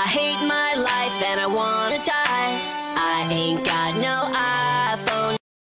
hate my life and I wanna die. I ain't got no iPhone.